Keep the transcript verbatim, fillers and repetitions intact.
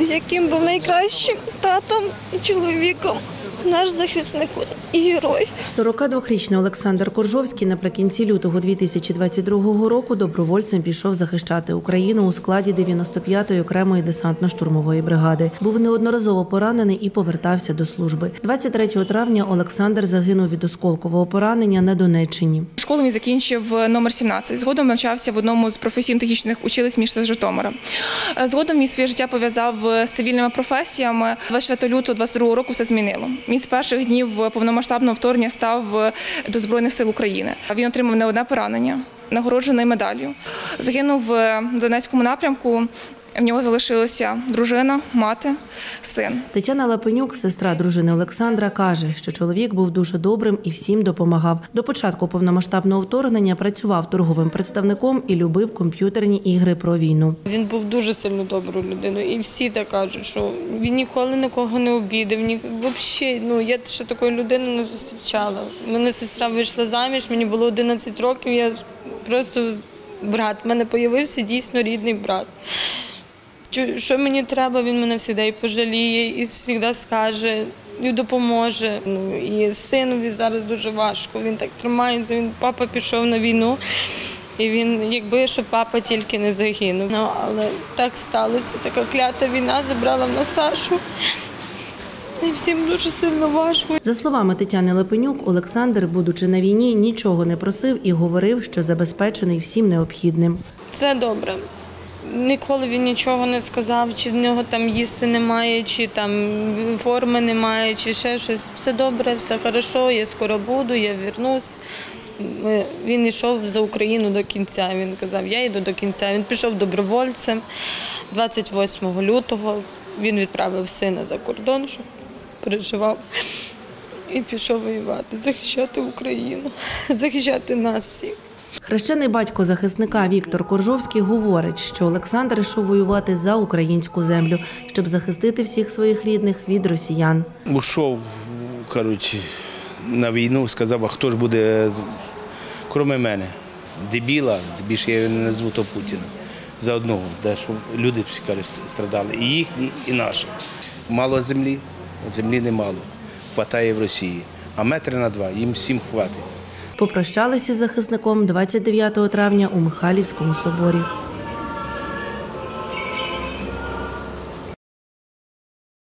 яким був найкращим татом і чоловіком. Наш захисник і герой. сорокадвохрічний Олександр Коржовський наприкінці лютого дві тисячі двадцять другого року добровольцем пішов захищати Україну у складі дев'яносто п'ятої окремої десантно-штурмової бригади. Був неодноразово поранений і повертався до служби. двадцять третього травня Олександр загинув від осколкового поранення на Донеччині. Школу він закінчив номер сімнадцять. Згодом навчався в одному з професійно-технічних училищ міста Житомира. Згодом він своє життя пов'язав з цивільними професіями. двадцять четвертого лютого двадцять другого року все змінило. Він з перших днів повномасштабного вторгнення став до Збройних сил України. Він отримав не одне поранення, нагороджений медаллю. Загинув в Донецькому напрямку. В нього залишилася дружина, мати, син. Тетяна Лапенюк, сестра дружини Олександра, каже, що чоловік був дуже добрим і всім допомагав. До початку повномасштабного вторгнення працював торговим представником і любив комп'ютерні ігри про війну. Він був дуже сильно доброю людиною. І всі так кажуть, що він ніколи нікого не обідав. Ні... Взагалі, ну, я ще такої людини не зустрічала. У мене сестра вийшла заміж, мені було одинадцять років, я просто брат. У мене з'явився дійсно рідний брат. Що мені треба, він мене завжди і пожаліє, і завжди скаже, і допоможе. Ну, і синові зараз дуже важко, він так тримається, він, папа пішов на війну, і він, якби, щоб папа тільки не загинув. Ну, але так сталося, така клята війна забрала в нас Сашу. І всім дуже сильно важко. За словами Тетяни Лапенюк, Олександр, будучи на війні, нічого не просив і говорив, що забезпечений всім необхідним. Це добре. Ніколи він нічого не сказав, чи в нього там їсти немає, чи там форми немає, чи ще щось. Все добре, все добре, я скоро буду, я повернусь. Він йшов за Україну до кінця, він казав, я йду до кінця. Він пішов добровольцем. двадцять восьмого лютого він відправив сина за кордон, щоб переживав. І пішов воювати, захищати Україну, захищати нас всіх. Хрещений батько захисника Віктор Коржовський говорить, що Олександр йшов воювати за українську землю, щоб захистити всіх своїх рідних від росіян. Ушов, коротше, на війну, сказав, а хто ж буде, крім мене, дебіла, більше я не назву, то Путіна, за одного, де, що люди всі, кажуть, страдали, і їхні, і наші. Мало землі, землі немало, хватає в Росії, а метри на два їм всім хватить. Попрощалися з захисником двадцять дев'ятого травня у Михайлівському соборі.